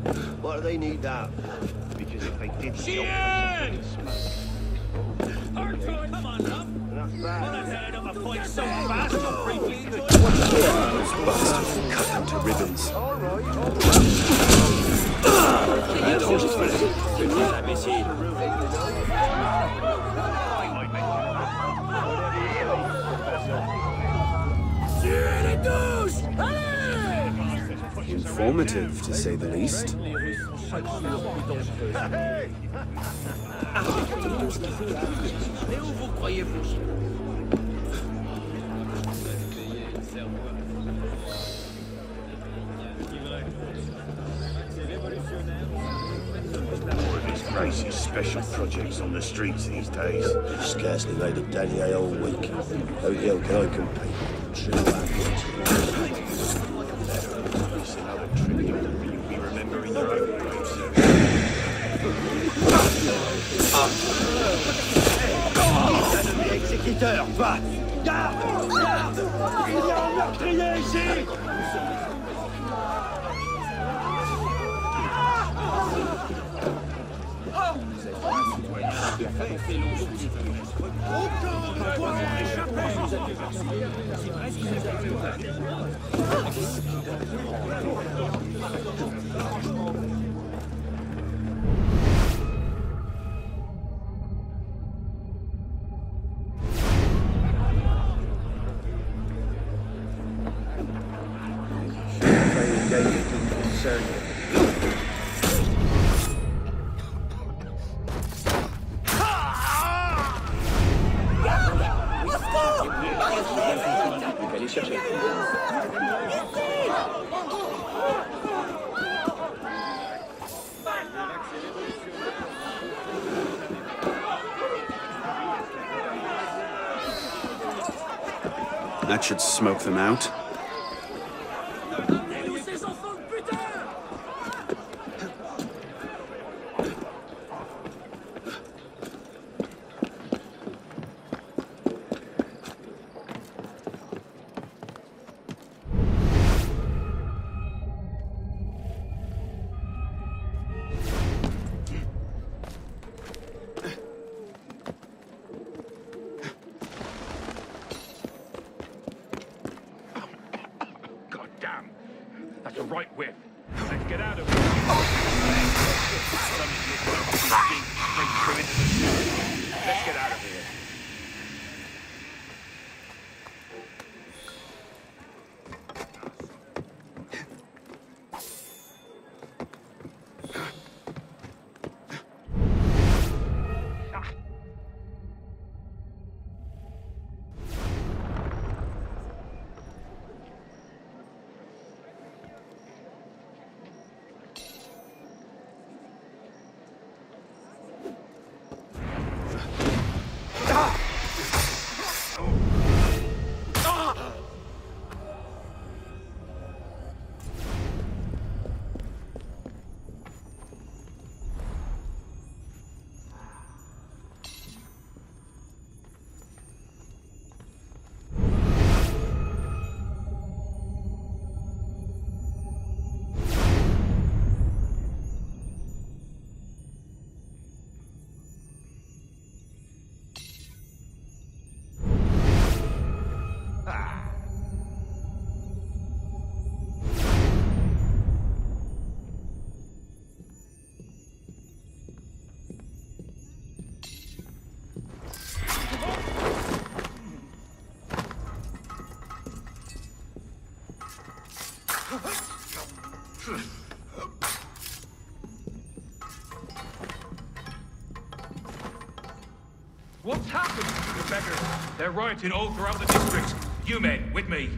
Why do they need that? Because if they did Come on, love. Wanna head up a point so fast or briefly? Those bastards will cut them to ribbons. Informative, to say the least. This place is special projects on the streets these days. Scarcely made a denier all week. How the hell can I compete? It's another trick you'll be remembering your own graves. Le exécuteur, va! Garde! Garde! Il y a un meurtrier ici! That should smoke them out. What's happened to the beggars? They're rioting all throughout the district. You men, with me.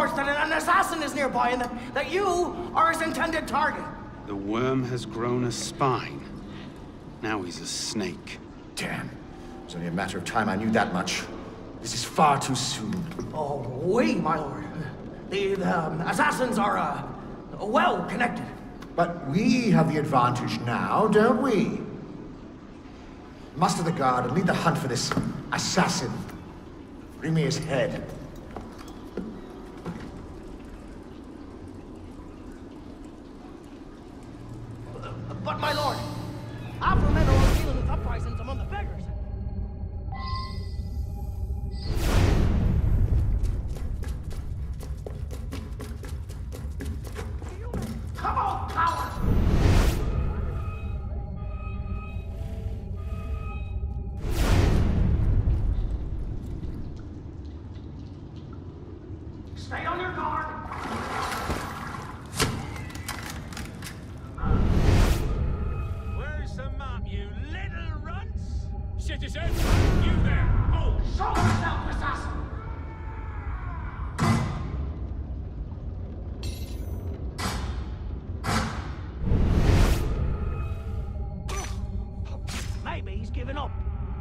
reports that an assassin is nearby and that you are his intended target. The worm has grown a spine. Now he's a snake. Damn. It's only a matter of time I knew that much. This is far too soon. Oh, oui, my lord. The assassins are, well connected. But we have the advantage now, don't we? Muster the guard and lead the hunt for this assassin. Bring me his head. But my lord, our men are dealing with uprisings among the beggars. Come on, coward! Stay on your guard! Where's the map, you little runts? Citizen, you there! Oh, Show yourself, assassin! Maybe he's given up.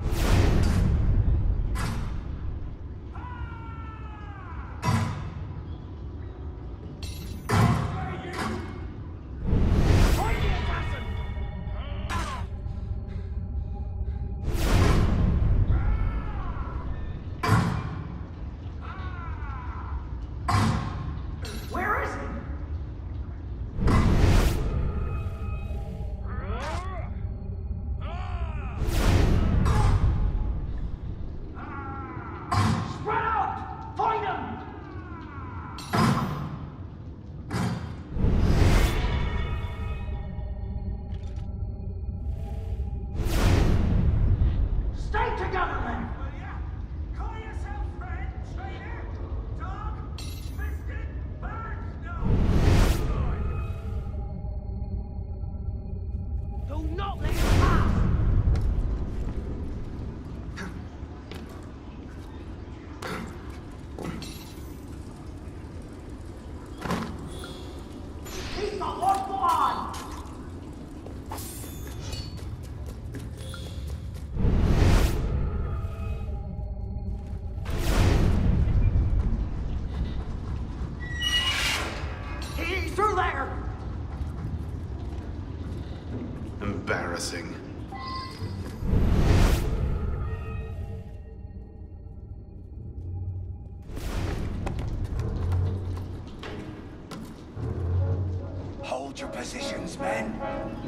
Find the assassin! Where is he? Spread out! Find him! Stay together, then! Call yourself friend, traitor? Dog? Biscuit? Bird? No! Do not let him pass! He's not one blind! He's through there! Embarrassing. Hold your positions, men.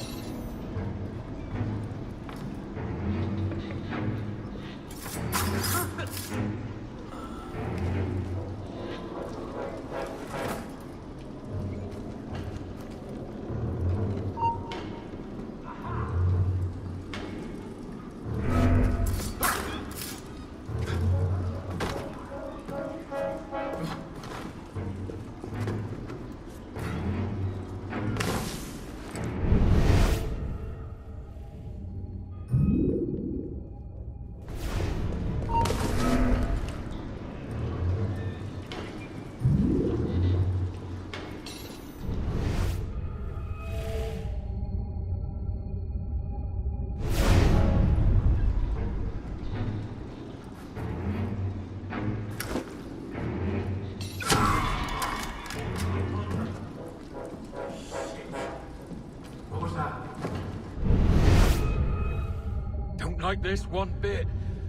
Don't like this one bit.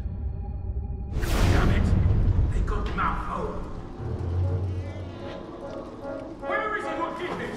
Damn it! They got the map home. Where is it? What did this?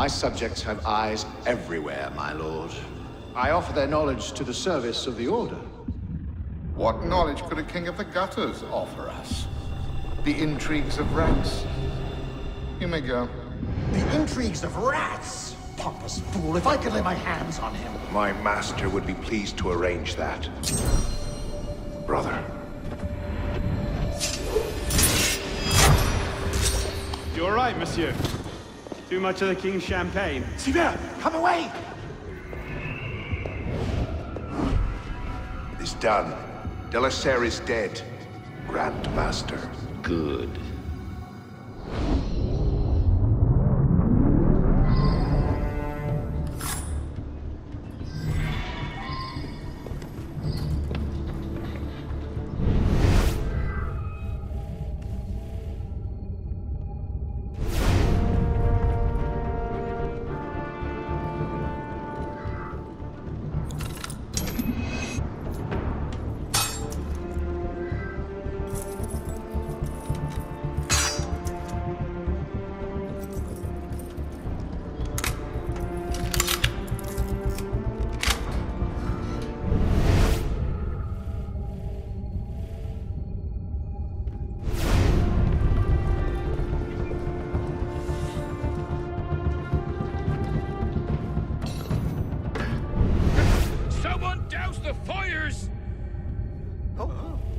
My subjects have eyes everywhere, my lord. I offer their knowledge to the service of the Order. What knowledge could a king of the gutters offer us? The intrigues of rats? You may go. The intrigues of rats! Pompous fool, if I could lay my hands on him. My master would be pleased to arrange that. Brother. You all right, monsieur? Too much of the king's champagne? Sylvain, come away! It's done. Delacer is dead. Grand Master. Good. Someone douse the fires! Oh.